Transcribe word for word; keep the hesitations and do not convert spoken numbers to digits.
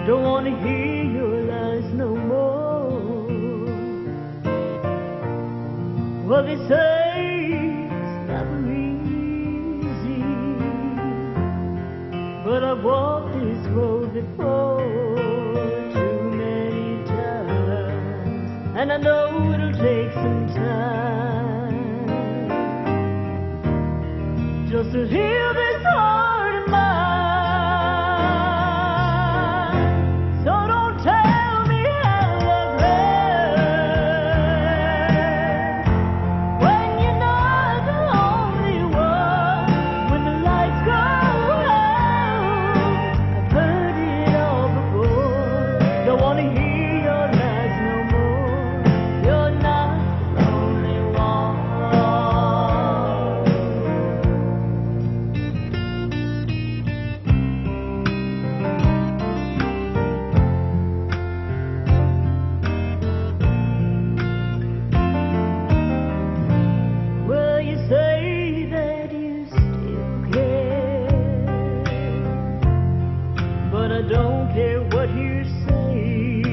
Don't want to hear your lies no more. Well, they say it's never easy, but I've walked this road before too many times, and I know it'll take some time just to heal this heart of mine. But I don't care what you say.